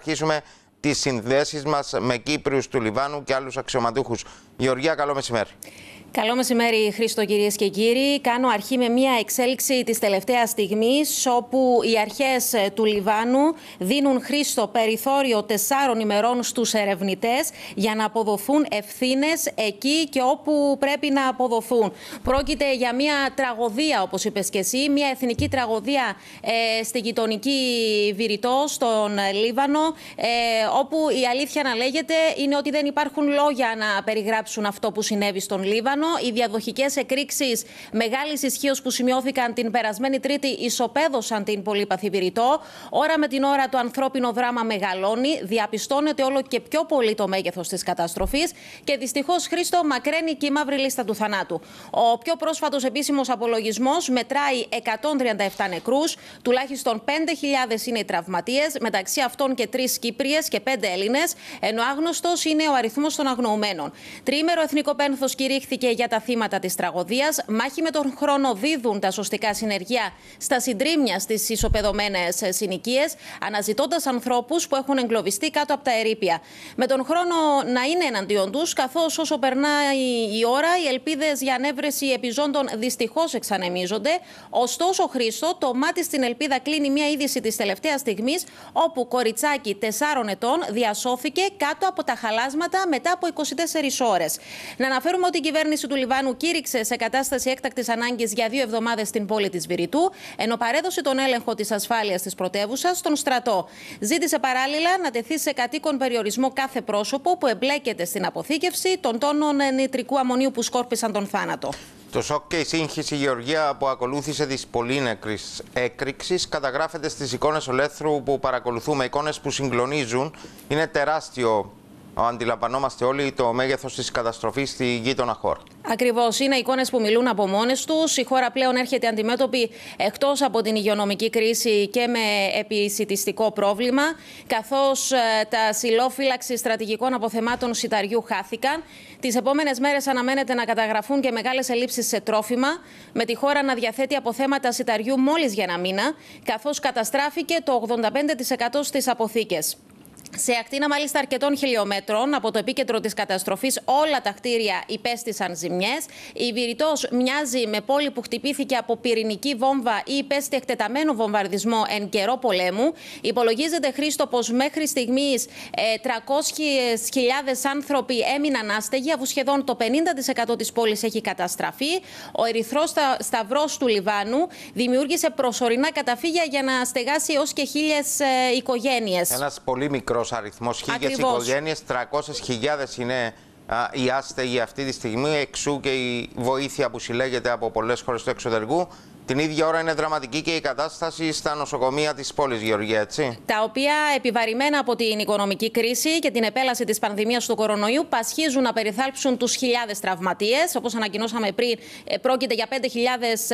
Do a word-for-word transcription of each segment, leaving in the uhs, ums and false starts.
αρχίσουμε τις συνδέσεις μας με Κύπριους του Λιβάνου και άλλους αξιωματούχους. Γεωργία, καλό μεσημέρι. Καλό μεσημέρι, Χρήστο, κυρίες και κύριοι. Κάνω αρχή με μια εξέλιξη της τελευταίας στιγμής, όπου οι αρχές του Λιβάνου δίνουν, Χρήστο, περιθώριο τεσσάρων ημερών στους ερευνητές για να αποδοθούν ευθύνες εκεί και όπου πρέπει να αποδοθούν. Πρόκειται για μια τραγωδία, όπως είπες και εσύ, μια εθνική τραγωδία ε, στη γειτονική Βηρητό, στον Λίβανο, ε, όπου η αλήθεια να λέγεται είναι ότι δεν υπάρχουν λόγια να περιγράψουν αυτό που συνέβη στον Λίβανο. Οι διαδοχικές εκρήξεις μεγάλης ισχύως που σημειώθηκαν την περασμένη Τρίτη ισοπαίδωσαν την πολύπαθη Βηρητό. Ώρα με την ώρα το ανθρώπινο δράμα μεγαλώνει, διαπιστώνεται όλο και πιο πολύ το μέγεθος της καταστροφής και δυστυχώς, Χρήστο, μακραίνει και η μαύρη λίστα του θανάτου. Ο πιο πρόσφατος επίσημος απολογισμός μετράει εκατόν τριάντα επτά νεκρούς, τουλάχιστον πέντε χιλιάδες είναι οι τραυματίες, μεταξύ αυτών και τρεις Κύπριες και πέντε Έλληνες, ενώ άγνωστος είναι ο αριθμός των αγνοωμένων. Τριήμερο εθνικό πένθος κηρύχθηκε για τα θύματα της τραγωδίας. Μάχη με τον χρόνο δίδουν τα σωστικά συνεργεία στα συντρίμμια στις ισοπεδωμένες συνοικίες, αναζητώντας ανθρώπους που έχουν εγκλωβιστεί κάτω από τα ερείπια. Με τον χρόνο να είναι εναντίον τους, καθώς όσο περνάει η ώρα, οι ελπίδες για ανέβρεση επιζώντων δυστυχώς εξανεμίζονται. Ωστόσο, Χρήστο, το μάτι στην ελπίδα κλείνει μια είδηση της τελευταίας στιγμής, όπου κοριτσάκι τεσσάρων ετών διασώθηκε κάτω από τα χαλάσματα μετά από είκοσι τέσσερις ώρες. Να αναφέρουμε ότι η κυβέρνηση του Λιβάνου κήρυξε σε κατάσταση έκτακτης ανάγκης για δύο εβδομάδες στην πόλη της Βηρητού, ενώ παρέδωσε τον έλεγχο της ασφάλειας της πρωτεύουσας στον στρατό. Ζήτησε παράλληλα να τεθεί σε κατοίκον περιορισμό κάθε πρόσωπο που εμπλέκεται στην αποθήκευση των τόνων νητρικού αμμονίου που σκόρπισαν τον θάνατο. Το σοκ και η σύγχυση, Γεωργία, που ακολούθησε της πολύνεκρης έκρηξης καταγράφεται στις εικόνες ολέθρου που παρακολουθούμε, εικόνες που συγκλονίζουν. Είναι τεράστιο. Αντιλαμβανόμαστε όλοι το μέγεθος της καταστροφής στη γείτονα χώρα. Ακριβώς. Είναι εικόνες που μιλούν από μόνες τους. Η χώρα πλέον έρχεται αντιμέτωπη, εκτός από την υγειονομική κρίση, και με επισιτιστικό πρόβλημα, καθώς ε, τα σιλόφυλαξη στρατηγικών αποθεμάτων σιταριού χάθηκαν. Τις επόμενες μέρες αναμένεται να καταγραφούν και μεγάλες ελλείψεις σε τρόφιμα, με τη χώρα να διαθέτει αποθέματα σιταριού μόλις για ένα μήνα, καθώς καταστράφηκε το ογδόντα πέντε τοις εκατό στις αποθήκες. Σε ακτίνα μάλιστα αρκετών χιλιόμετρων από το επίκεντρο της καταστροφής, όλα τα κτίρια υπέστησαν ζημιές. Η Βηρητός μοιάζει με πόλη που χτυπήθηκε από πυρηνική βόμβα ή υπέστη εκτεταμένο βομβαρδισμό εν καιρό πολέμου. Υπολογίζεται, Χρήστο, πως μέχρι στιγμής ε, τριακόσιες χιλιάδες άνθρωποι έμειναν άστεγοι, αφού σχεδόν το πενήντα τοις εκατό της πόλης έχει καταστραφεί. Ο Ερυθρός Σταυρός του Λιβάνου δημιούργησε προσωρινά καταφύγια για να στεγάσει έως και χίλιες ε, οικογένειες. Ένας πολύ μικρός αριθμός, χίλιες οικογένειες, τριακόσιες χιλιάδες είναι α, οι άστεγοι αυτή τη στιγμή, εξού και η βοήθεια που συλλέγεται από πολλές χώρες του εξωτερικού. Την ίδια ώρα είναι δραματική και η κατάσταση στα νοσοκομεία της πόλης, Γεωργία, έτσι. Τα οποία, επιβαρημένα από την οικονομική κρίση και την επέλαση της πανδημίας του κορονοϊού, πασχίζουν να περιθάλψουν τους χιλιάδες τραυματίες. Όπως ανακοινώσαμε πριν, πρόκειται για πέντε χιλιάδες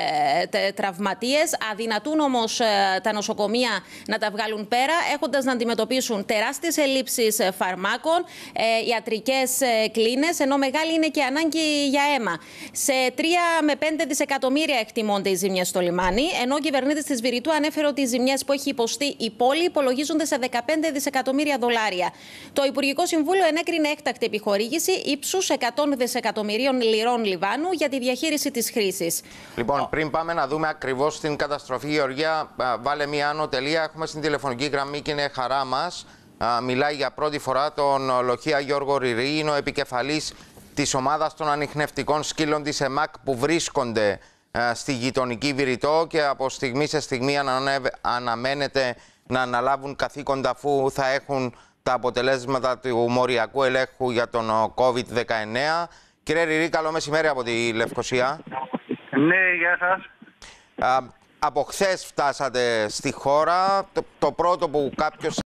ε, τραυματίες. Αδυνατούν όμως ε, τα νοσοκομεία να τα βγάλουν πέρα, έχοντας να αντιμετωπίσουν τεράστιες ελλείψεις φαρμάκων, ε, ιατρικές ε, κλίνες, ενώ μεγάλη είναι και ανάγκη για αίμα. Σε τρία με πέντε δισεκατομμύρια εκτιμώνται οι ζημιές στο λιμάνι, ενώ ο κυβερνήτης της Βηρητού ανέφερε ότι οι ζημιές που έχει υποστεί η πόλη υπολογίζονται σε δεκαπέντε δισεκατομμύρια δολάρια. Το Υπουργικό Συμβούλιο ενέκρινε έκτακτη επιχορήγηση ύψους εκατό δισεκατομμυρίων λιρών Λιβάνου για τη διαχείριση της χρήσης. Λοιπόν, πριν πάμε να δούμε ακριβώς την καταστροφή, Γεωργία, βάλε μία άνω τελεία. Έχουμε στην τηλεφωνική γραμμή και είναι χαρά μας. Μιλάει για πρώτη φορά τον Λοχεία Γιώργο Ριρή, είναι ο επικεφαλής της ομάδας των ανιχνευτικών σκύλων της ΕΜΑΚ που βρίσκονται στη γειτονική Βηρητό και από στιγμή σε στιγμή αναμένεται να αναλάβουν καθήκοντα, αφού θα έχουν τα αποτελέσματα του μοριακού ελέγχου για τον κόβιντ δεκαεννέα. Κύριε Ριρή, καλό μεσημέρι από τη Λευκοσία. Ναι, γεια σας. Α, από χθες φτάσατε στη χώρα. Το, το πρώτο που κάποιος